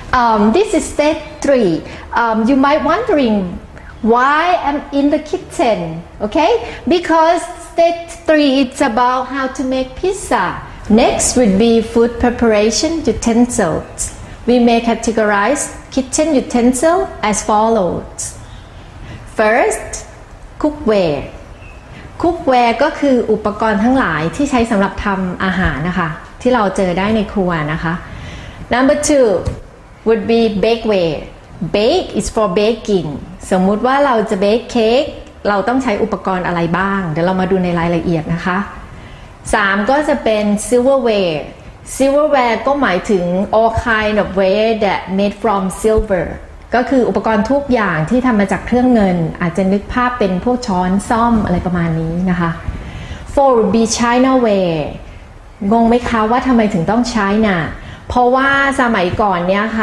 This is step 3. You might wondering why I'm in the kitchen, okay? Because step 3 it's about how to make pizza. Next would be food preparation utensils. We may categorize kitchen utensil as follows. First, cookware. Cookware ก็คืออุปกรณ์ทั้งหลายที่ใช้สำหรับทำอาหารนะคะที่เราเจอได้ในครัวนะคะ Number 2 would be bakeware. Bake is for baking. สมมุติว่าเราจะเบคเค้กเราต้องใช้อุปกรณ์อะไรบ้างเดี๋ยวเรามาดูในรายละเอียดนะคะ 3 ก็จะเป็น silverware. Silverware ก็หมายถึง all kind of ware that made from silver ก็คืออุปกรณ์ทุกอย่างที่ทำมาจากเครื่องเงินอาจจะนึกภาพเป็นพวกช้อนซ่อมอะไรประมาณนี้นะคะ 4 would be chinaware งงไหมคะว่าทำไมถึงต้อง China เพราะว่าสมัยก่อนเนี่ยค่ะ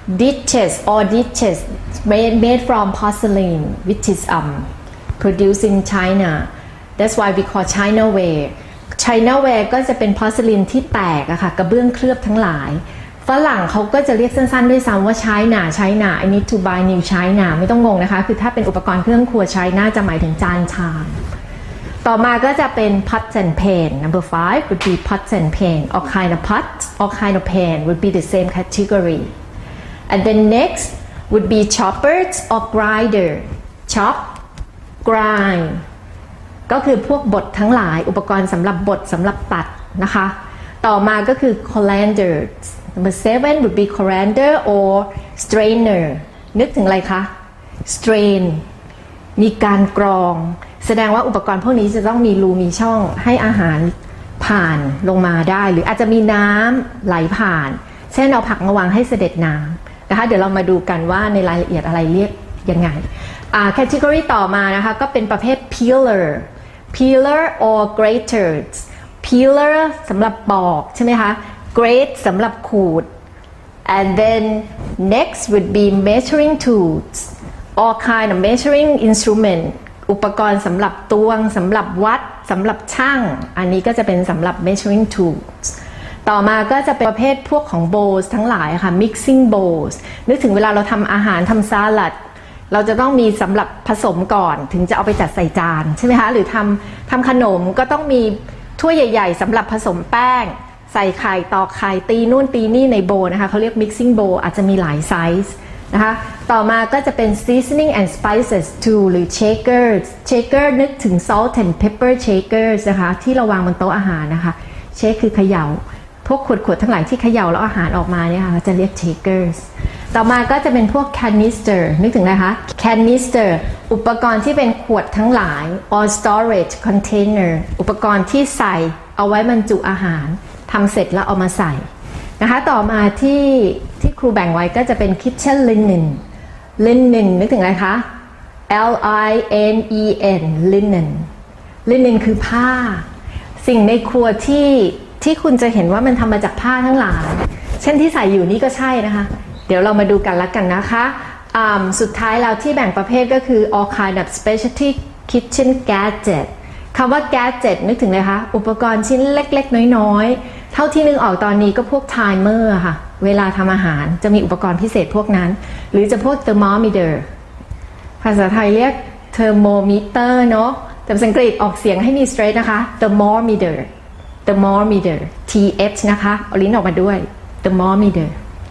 dishes made from porcelain which is produced in China. That's why we call Chinaware. Chinaware ก็จะเป็น porcelain ที่แตกอะค่ะกระเบื้องเคลือบทั้งหลายฝรั่งเขาก็จะเรียกสั้นๆด้วยซ้ำว่า China I need to buy new China ไม่ต้องงงนะคะคือถ้าเป็นอุปกรณ์เครื่องครัว China จะหมายถึงจานชามต่อมาก็จะเป็น pots and pan. Number 5 would be pots and pan. All kind of pots, all kind of pan would be the same category. And then next would be choppers or grinder. Chop, grind ก็คือพวกบดทั้งหลายอุปกรณ์สำหรับบดสำหรับตัดนะคะต่อมาก็คือ colander. Number 7 would be colander or strainer. นึกถึงอะไรคะ strain มีการกรองแสดงว่าอุปกรณ์พวกนี้จะต้องมีรูมีช่องให้อาหารผ่านลงมาได้หรืออาจจะมีน้ำไหลผ่านเช่นเอาผักมาวางให้เสด็จน้ำนะคะเดี๋ยวเรามาดูกันว่าในรายละเอียดอะไรเรียกยังไงcategory ต่อมานะคะก็เป็นประเภท peeler or graters peeler สำหรับปอกใช่ไหมคะ grate สำหรับขูด and then next would be measuring tools all kind of measuring instrument อุปกรณ์สำหรับตวงสำหรับวัดสำหรับช่างอันนี้ก็จะเป็นสำหรับ measuring tools ต่อมาก็จะเป็นประเภทพวกของ bowls ทั้งหลายค่ะ mixing bowls นึกถึงเวลาเราทำอาหารทำซาลัดเราจะต้องมีสำหรับผสมก่อนถึงจะเอาไปจัดใส่จานใช่ไหมคะหรือทำขนมก็ต้องมีถ้วยใหญ่ๆสำหรับผสมแป้งใส่ไข่ตอกไข่ตีนู่นตีนี่ในโบว์นะคะเขาเรียก mixing bowl อาจจะมีหลายไซส์นะคะต่อมาก็จะเป็น seasoning and spices tool หรือ shaker นึกถึง salt and pepper shakers นะคะที่เราวางบนโต๊ะอาหารนะคะ shake คือเขย่าพวกขวดทั้งหลายที่เขย่าแล้วอาหารออกมาเนี่ยค่ะจะเรียก shakers ต่อมาก็จะเป็นพวก canister นึกถึงอะไรคะ canister อุปกรณ์ที่เป็นขวดทั้งหลาย or storage container อุปกรณ์ที่ใส่เอาไว้บรรจุอาหารทำเสร็จแล้วเอามาใส่นะคะต่อมาที่ครูแบ่งไว้ก็จะเป็น kitchen linen นึกถึงอะไรคะ linen linen คือผ้าสิ่งในครัวที่คุณจะเห็นว่ามันทำมาจากผ้าทั้งหลายเช่นที่ใส่อยู่นี่ก็ใช่นะคะเดี๋ยวเรามาดูกันละกันนะคะสุดท้ายเราที่แบ่งประเภทก็คือ all kind of specialty kitchen gadget คำว่า gadget นึกถึงเลยคะอุปกรณ์ชิ้นเล็กๆน้อยๆเท่าที่นึกออกตอนนี้ก็พวก timer ค่ะเวลาทำอาหารจะมีอุปกรณ์พิเศษพวกนั้นหรือจะพวก thermometer ภาษาไทยเรียก thermometer เนาะแต่ภาษาอังกฤษออกเสียงให้มี straight นะคะ thermometer th นะคะเอาลิ้นออกมาด้วย thermometer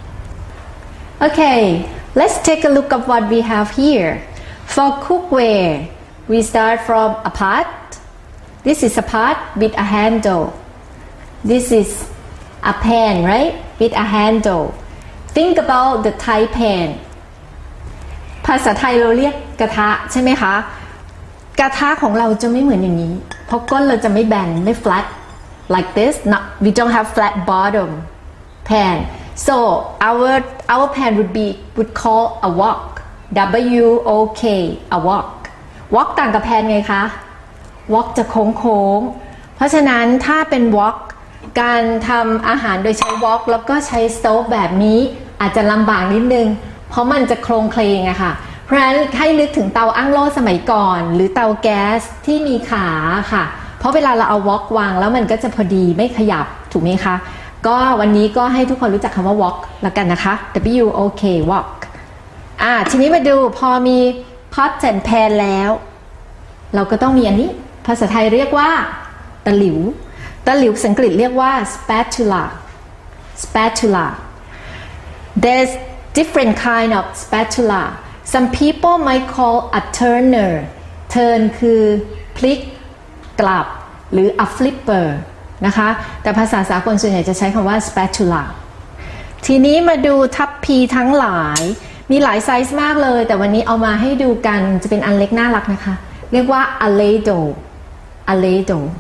Okay let's take a look at what we have here for cookware we start from a pot this is a pot with a handle this is a pan right with a handle think about the Thai pan ภาษาไทยเราเรียกกระทะใช่ไหมคะกระทะของเราจะไม่เหมือนอย่างนี้เพราะก้นเราจะไม่แบนไม่ flat like this not, we don't have flat bottom pan so our pan would call a wok W-O-K a wok ต่างกับ pan ไงคะ wok จะโค้งเพราะฉะนั้นถ้าเป็น wok การทำอาหารโดยใช้ wok แล้วก็ใช้สโต๊ฟแบบนี้อาจจะลำบากนิดนึงเพราะมันจะโครงเคลงอะค่ะเพราะฉะนั้นให้นึกถึงเตาอั้งโล่สมัยก่อนหรือเตาแก๊สที่มีขาค่ะเพราะเวลาเราเอา wok วางแล้วมันก็จะพอดีไม่ขยับถูกไหมคะก็วันนี้ก็ให้ทุกคนรู้จักคำว่า walk แล้วกันนะคะ W O K walk ทีนี้มาดูพอมี pot and pan แล้วเราก็ต้องมีอันนี้ภาษาไทยเรียกว่าตะหลิวภาษาอังกฤษเรียกว่า spatula there's different kind of spatula some people might call a turner turn คือพลิกกลับหรือ a flipper นะคะแต่ภาษาสากลส่วนใหญ่จะใช้คำว่า spatula ทีนี้มาดูทัพพีทั้งหลายมีหลายไซส์มากเลยแต่วันนี้เอามาให้ดูกันจะเป็นอันเล็กน่ารักนะคะเรียกว่า alado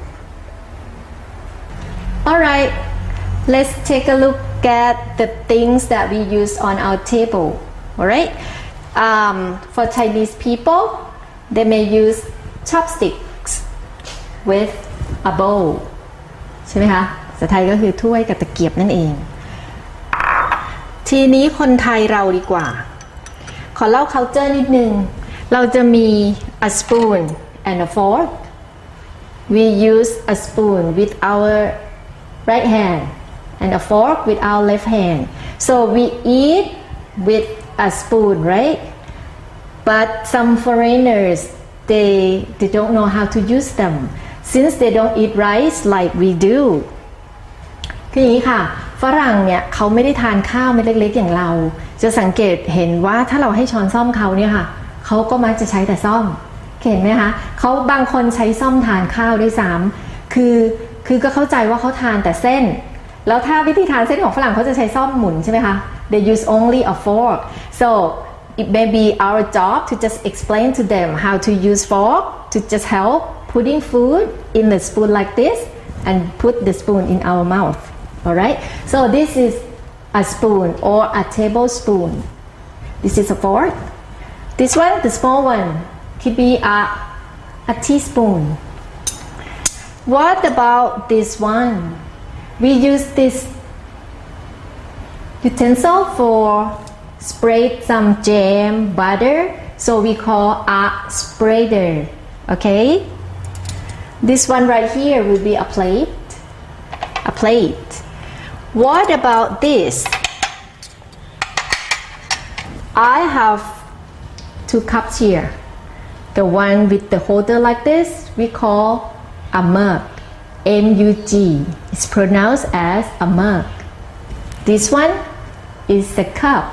alright let's take a look at the things that we use on our table alright for Chinese people they may use chopsticks with a bowl ใช่ไหมคะภาษาไทยก็คือถ้วยกับตะเกียบนั่นเองทีนี้คนไทยเราดีกว่าขอเล่า culture นิดนึงเราจะมี a spoon and a fork we use a spoon with our right hand and a fork with our left hand so we eat with a spoon right but some foreigners they don't know how to use them since they don't eat rice like we do คืออย่างนี้ค่ะฝรั่งเนี่ยเขาไม่ได้ทานข้าวเม็ดเล็กๆอย่างเราจะสังเกตเห็นว่าถ้าเราให้ช้อนซ่อมเขาเนี่ยค่ะเขาก็มักจะใช้แต่ซ่อมเห็นไหมคะเขาบางคนใช้ซ่อมทานข้าวด้วยซ้ำคือก็เข้าใจว่าเขาทานแต่เส้นแล้วถ้าวิธีทานเส้นของฝรั่งเขาจะใช้ซ่อมหมุนใช่ไหมคะ they use only a fork so it may be our job to just explain to them how to use fork to just help putting food in the spoon like this and put the spoon in our mouth alright so this is a spoon or a tablespoon this is a fork this one the small one could be a teaspoon what about this one we use this utensil for spread some jam butter so we call a spreader okay this one right here will be a plate what about this I have 2 cups here the one with the holder like this we call a mug M-U-G it's pronounced as a mug this one is a cup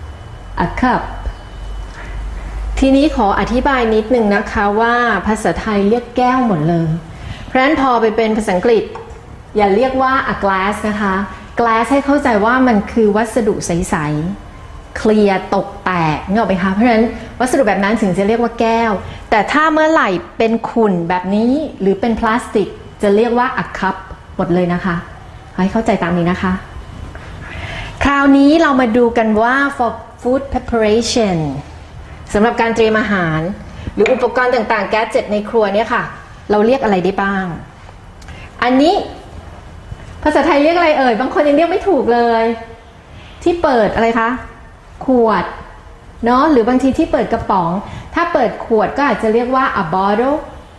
ทีนี้ขออธิบายนิดนึงนะคะว่าภาษาไทยเรียกแก้วหมดเลยเพราะฉะนั้นพอไปเป็นภาษาอังกฤษอย่าเรียกว่า a glass นะคะ glass ให้เข้าใจว่ามันคือวัสดุใสๆเคลียร์ตกแตกนึกออกไหมคะเพราะฉะนั้นวัสดุแบบนั้นถึงจะเรียกว่าแก้วแต่ถ้าเมื่อไหร่เป็นขุ่นแบบนี้หรือเป็นพลาสติกจะเรียกว่า a cup หมดเลยนะคะให้เข้าใจตามนี้นะคะคราวนี้เรามาดูกันว่า for food preparation สำหรับการเตรียมอาหารหรืออุปกรณ์ต่างๆแก๊สเจ็ตในครัวเนี่ยค่ะเราเรียกอะไรได้บ้างอันนี้ภาษาไทยเรียกอะไรเอ่ยบางคนยังเรียกไม่ถูกเลยที่เปิดอะไรคะขวดเนาะหรือบางทีที่เปิดกระป๋องถ้าเปิดขวดก็อาจจะเรียกว่า a bottle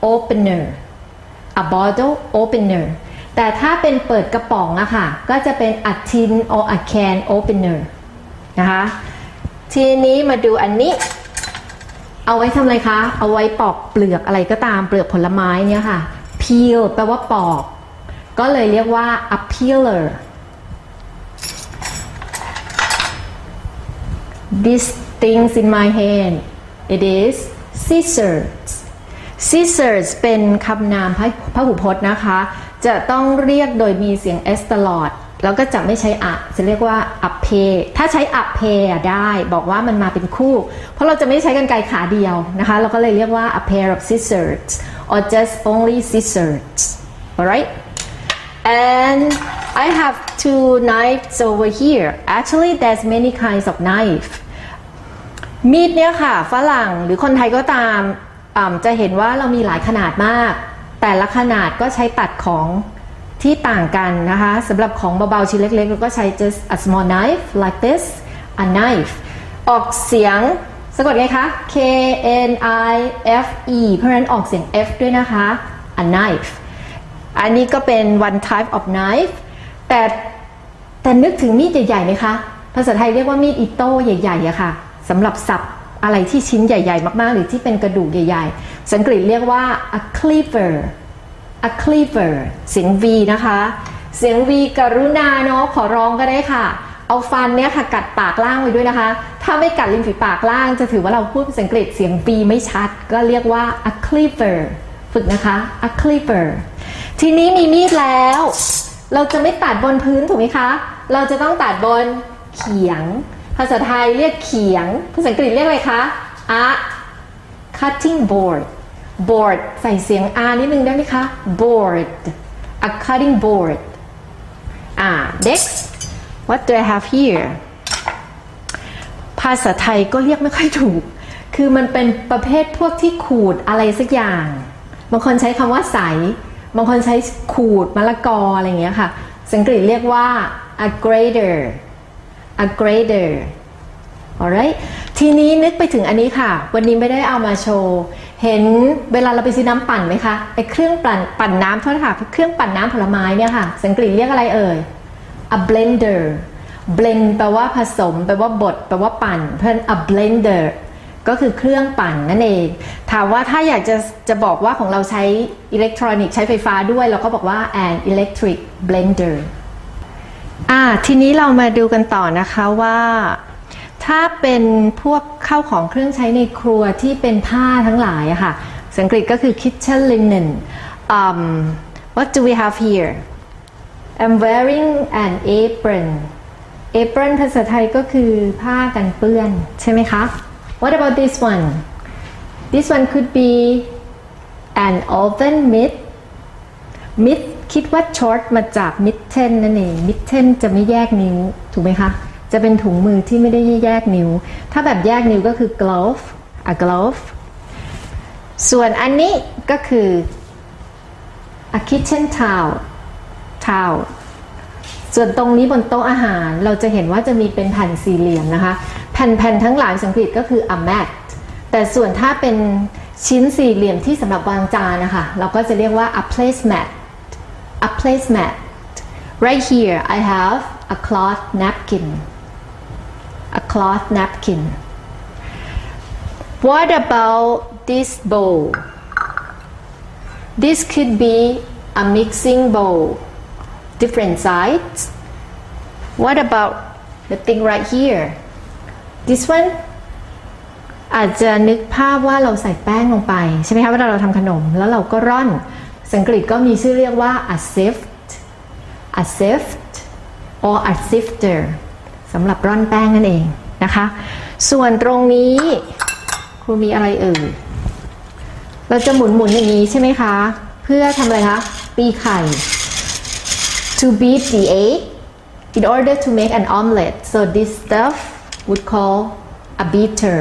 opener แต่ถ้าเป็นเปิดกระป๋องอะค่ะก็จะเป็น a tin or a can opener นะคะทีนี้มาดูอันนี้เอาไว้ทำอะไรคะเอาไว้ปอกเปลือกอะไรก็ตามเปลือกผลไม้เนี่ยค่ะ peel แปลว่าปอกก็เลยเรียกว่า a peeler these things in my hand it is scissors เป็นคำนามพหูพจน์นะคะจะต้องเรียกโดยมีเสียง s ตลอดแล้วก็จะไม่ใช้อะจะเรียกว่า a pair ถ้าใช้ a pair ได้บอกว่ามันมาเป็นคู่เพราะเราจะไม่ใช้กรรไกรขาเดียวนะคะเราก็เลยเรียกว่า a pair of scissors or just only scissors alright and I have 2 knives over here actually there's many kinds of knife มีดเนี่ยค่ะฝรั่งหรือคนไทยก็ตามจะเห็นว่าเรามีหลายขนาดมากแต่ละขนาดก็ใช้ตัดของที่ต่างกันนะคะสำหรับของเบาๆชิ้นเล็กๆเราก็ใช้ just a small knife like this a knife ออกเสียงสะกดไงคะ K N I F E เพราะฉะนั้นออกเสียง F ด้วยนะคะ a knife อันนี้ก็เป็น one type of knife แต่แต่นึกถึงมีดใหญ่ๆไหมคะภาษาไทยเรียกว่ามีดอิโต้ใหญ่ๆอะค่ะสำหรับสับอะไรที่ชิ้นใหญ่ๆมากๆหรือที่เป็นกระดูกใหญ่ๆสังกฤษเรียกว่า a cleaver a cleaver เสียง V นะคะเสียง V กรุณาเนาะขอร้องก็ได้ค่ะเอาฟันเนี่ยค่ะกัดปากล่างไว้ด้วยนะคะถ้าไม่กัดริมฝีปากล่างจะถือว่าเราพูดภาษาอังกฤษเสียง V ไม่ชัดก็เรียกว่า a cleaver ฝึกนะคะ a cleaver ทีนี้มีมีดแล้วเราจะไม่ตัดบนพื้นถูกไหมคะเราจะต้องตัดบนเขียงภาษาไทยเรียกเขียงภาษาอังกฤษเรียกอะไรคะ a cutting board board ใส่เสียง r นิดนึงได้ไหมคะ board a cutting board next what do I have here ภาษาไทยก็เรียกไม่ค่อยถูกคือมันเป็นประเภทพวกที่ขูดอะไรสักอย่างบางคนใช้คำว่าใสบางคนใช้ขูดมะละกออะไรอย่างเงี้ยค่ะสังกฤษเรียกว่า a grater a grater alright ทีนี้นึกไปถึงอันนี้ค่ะวันนี้ไม่ได้เอามาโชว์เห็นเวลาเราไปซื้อน้ำปั่นไหมคะไอ้เครื่องปั่นน้ำโทษค่ะเครื่องปั่นน้ำผลไม้เนี่ยค่ะสังกฤษเรียกอะไรเอ่ย a blender blend แปลว่าผสมแปลว่าบดแปลว่าปั่นเพื่อน a blender ก็คือเครื่องปั่นนั่นเองถามว่าถ้าอยากจะบอกว่าของเราใช้อิเล็กทรอนิกส์ใช้ไฟฟ้าด้วยเราก็บอกว่า an electric blender ทีนี้เรามาดูกันต่อนะคะว่าถ้าเป็นพวกข้าวของเครื่องใช้ในครัวที่เป็นผ้าทั้งหลายอะค่ะสังกฤษก็คือ kitchen linen what do we have here I'm wearing an apron apron ภาษาไทยก็คือผ้ากันเปื้อนใช่ไหมคะ What about this one This one could be an oven mitt mitt คิดว่าช็อตมาจาก mitten นั่นเอง mitten จะไม่แยกนิ้วถูกไหมคะจะเป็นถุงมือที่ไม่ได้แยกนิ้วถ้าแบบแยกนิ้วก็คือ glove a glove ส่วนอันนี้ก็คือ a kitchen towel ส่วนตรงนี้บนโต๊ะอาหารเราจะเห็นว่าจะมีเป็นแผ่นสี่เหลี่ยมนะคะแผ่นทั้งหลายสังกฤษก็คือ a mat แต่ส่วนถ้าเป็นชิ้นสี่เหลี่ยมที่สำหรับวางจานนะคะเราก็จะเรียกว่า a placemat right here I have a cloth napkin What about this bowl This could be a mixing bowl different sides What about the thing right here This one อาจจะนึกภาพว่าเราใส่แป้งลงไปใช่ไหมคะเวลาเราทำขนมแล้วเราก็ร่อนสังกฤษก็มีชื่อเรียกว่า a sift or a sifter สำหรับร่อนแป้งนั่นเองนะคะส่วนตรงนี้ครูมีอะไรเอ่ยเราจะหมุนอย่างนี้ใช่ไหมคะเพื่อทำอะไรคะตีไข่ to beat the egg in order to make an omelette so this stuff would call a beater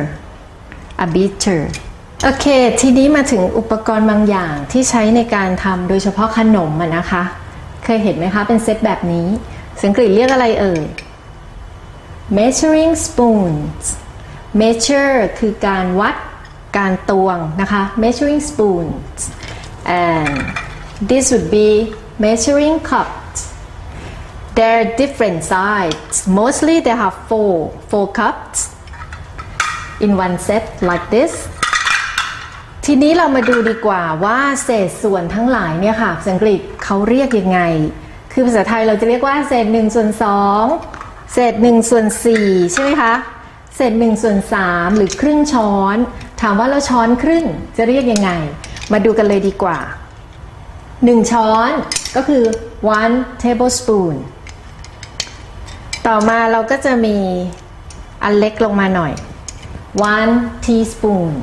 โอเคทีนี้มาถึงอุปกรณ์บางอย่างที่ใช้ในการทำโดยเฉพาะขนมนะคะเคยเห็นไหมคะเป็นเซตแบบนี้สังกฤษเรียกอะไรเอ่ย measuring spoons measure คือการวัดการตวงนะคะ measuring spoons and this would be measuring cups they're different sides mostly they have four cups in one set like this ทีนี้เรามาดูดีกว่าว่าเศษส่วนทั้งหลายเนี่ยค่ะภาษาอังกฤษเขาเรียกยังไงคือภาษาไทยเราจะเรียกว่าเศษ1/2เศษ1/4ใช่ไหมคะเศษ1/3หรือครึ่งช้อนถามว่าเราช้อนครึ่งจะเรียกยังไงมาดูกันเลยดีกว่า1ช้อนก็คือ one tablespoon ต่อมาเราก็จะมีอันเล็กลงมาหน่อย one teaspoon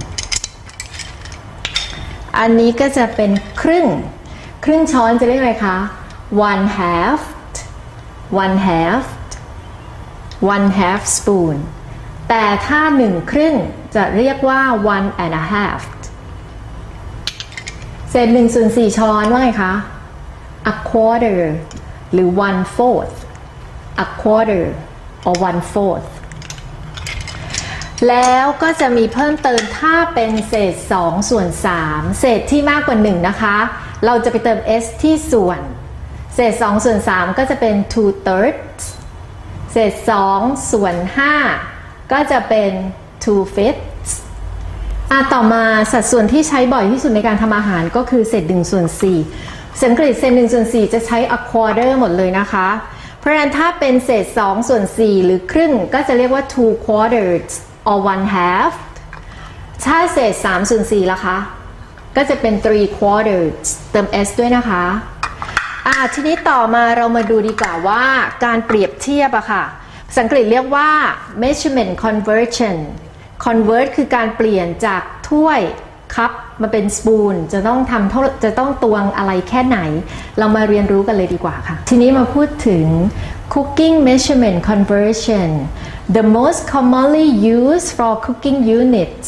อันนี้ก็จะเป็นครึ่งช้อนจะเรียกอะไรคะ one half spoon แต่ถ้า1 ครึ่งจะเรียกว่า one and a half เศษ1/4ช้อนว่าไงคะ a quarter หรือ 1/4 a quarter or 1/4 แล้วก็จะมีเพิ่มเติมถ้าเป็นเศษ2/3เศษที่มากกว่า1นะคะเราจะไปเติม s ที่ส่วนเศษ2/3ก็จะเป็น 2/3 เศษ2ส่วน5ก็จะเป็น 2/5 ต่อมาสัดส่วนที่ใช้บ่อยที่สุดในการทำอาหารก็คือเศษ1ส่วน4สังกฤษเศษ1ส่วน4จะใช้ a quarter หมดเลยนะคะเพราะฉะนั้นถ้าเป็นเศษ2ส่วน4หรือครึ่งก็จะเรียกว่า 2 quarters or 1 half ถ้าเศษ3ส่วน4ล่ะคะก็จะเป็น 3 quarters เติม s ด้วยนะคะทีนี้ต่อมาเรามาดูดีกว่าว่าการเปรียบเทียบอะค่ะสังกฤษเรียกว่า measurement conversion convert คือการเปลี่ยนจากถ้วยคัพมาเป็นสปูนจะต้องตวงอะไรแค่ไหนเรามาเรียนรู้กันเลยดีกว่าค่ะทีนี้มาพูดถึง cooking measurement conversion the most commonly used for cooking units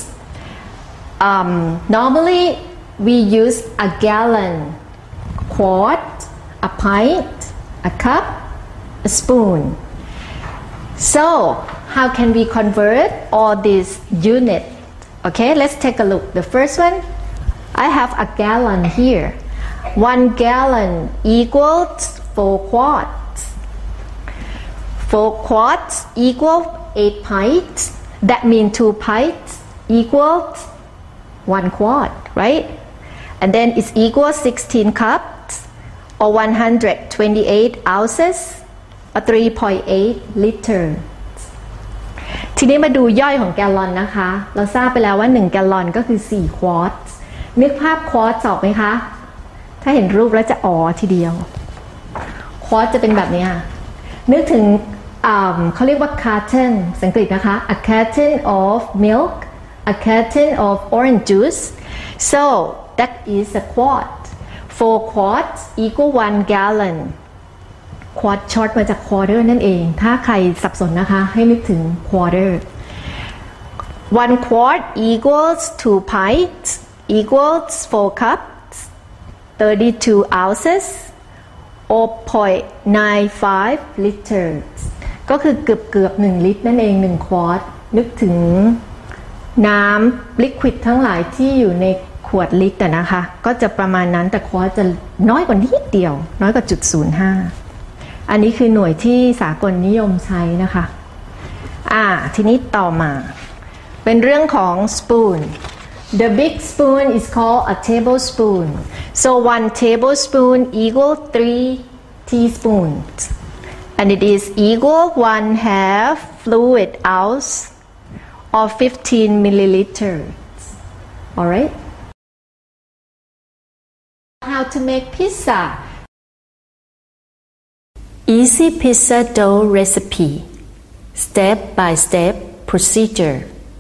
normally we use a gallon quart a pint a cup a spoon so how can we convert all these units okay let's take a look the first one I have a gallon here 1 gallon equals 4 quarts 4 quarts equal 8 pints that means 2 pints equals 1 quart right and then it's equal 16 cups or 128 ounces or 3.8 liters ทีนี้มาดูย่อยของแกลลอนนะคะเราทราบไปแล้วว่า1แกลลอนก็คือ4ควอตซ์นึกภาพควอตซ์ออกไหมคะถ้าเห็นรูปแล้วจะอ๋อทีเดียวควอตซ์จะเป็นแบบนี้นึกถึงเขาเรียกว่า carton สังกฤษนะคะ a carton of milk a carton of orange juice so that is a quart 4 quarts equal 1 gallon quart ช็อตมาจาก quarter นั่นเองถ้าใครสับสนนะคะให้นึกถึง quarter 1 quart equals 2 pints equals 4 cups 32 ounces or 0.95 liters ก็คือเกือบ1ลิตรนั่นเอง1 quart นึกถึงน้ำลิควิดทั้งหลายที่อยู่ในขวดลิตรนะคะก็จะประมาณนั้นแต่ควอตจะน้อยกว่านิดเดียวน้อยกว่า0.05อันนี้คือหน่วยที่สากลนิยมใช้นะคะทีนี้ต่อมาเป็นเรื่องของ spoon the big spoon is called a tablespoon so 1 tablespoon equal 3 teaspoons and it is equal 1/2 fluid ounce or 15 milliliters alright how to make pizza Easy pizza dough recipe step-by-step procedure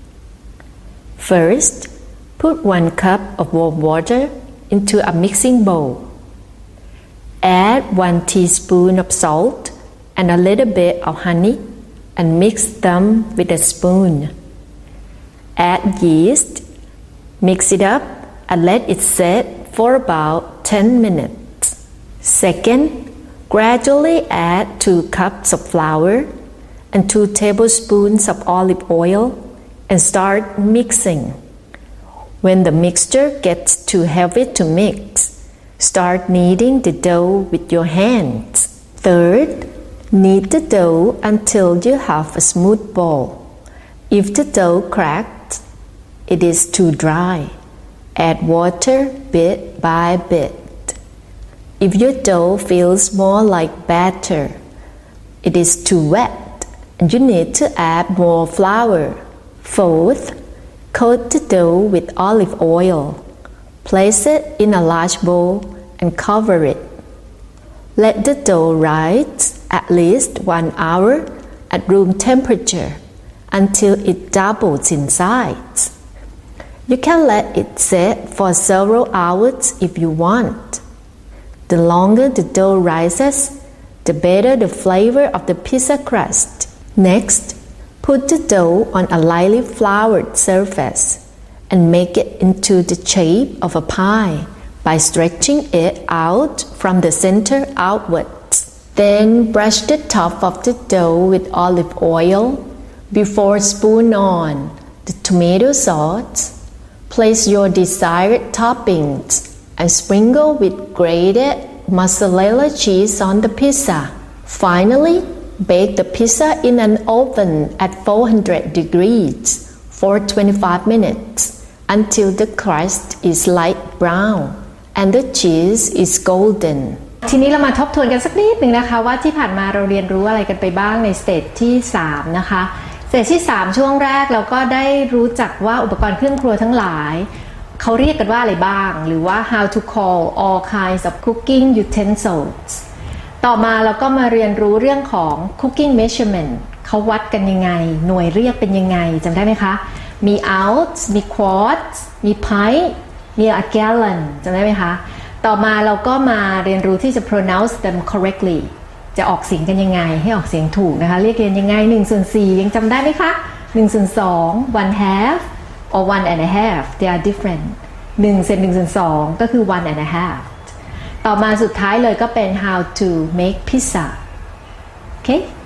first put 1 cup of warm water into a mixing bowl add 1 teaspoon of salt and a little bit of honey and mix them with a spoon add yeast mix it up and let it set for about 10 minutes second gradually add 2 cups of flour and 2 tablespoons of olive oil and start mixing. When the mixture gets too heavy to mix, start kneading the dough with your hands. Third, knead the dough until you have a smooth ball. If the dough cracks, it is too dry. Add water bit by bit.If your dough feels more like batter, it is too wet and you need to add more flour. Fourth, coat the dough with olive oil. Place it in a large bowl and cover it. Let the dough rise at least 1 hour at room temperature until it doubles in size. You can let it set for several hours if you want.The longer the dough rises, the better the flavor of the pizza crust. Next, put the dough on a lightly floured surface and make it into the shape of a pie by stretching it out from the center outwards. Then brush the top of the dough with olive oil before spoon on the tomato sauce. Place your desired toppings and sprinkle with grated mozzarella cheese on the pizza. Finally, bake the pizza in an oven at 400 degrees for 25 minutes until the crust is light brown and the cheese is golden ทีนี้เรามาทบทวนกันสักนิดหนึ่งนะคะว่าที่ผ่านมาเราเรียนรู้อะไรกันไปบ้างในสเตจที่3นะคะสเตจที่3ช่วงแรกเราก็ได้รู้จักว่าอุปกรณ์เครื่องครัวทั้งหลายเขาเรียกกันว่าอะไรบ้างหรือว่า how to call all kinds of cooking utensils ต่อมาเราก็มาเรียนรู้เรื่องของ cooking measurement เขาวัดกันยังไงหน่วยเรียกเป็นยังไงจำได้ไหมคะมี ounce มี quarts มี pint มี a gallon จำได้ไหมคะต่อมาเราก็มาเรียนรู้ที่จะ pronounce them correctly จะออกเสียงกันยังไงให้ออกเสียงถูกนะคะเรียกเรียนยังไง1/4ยังจำได้ไหมคะ1/2 one half or 1 and a half they are different 1/2ก็คือ 1 and a half ต่อมาสุดท้ายเลยก็เป็น how to make pizza okay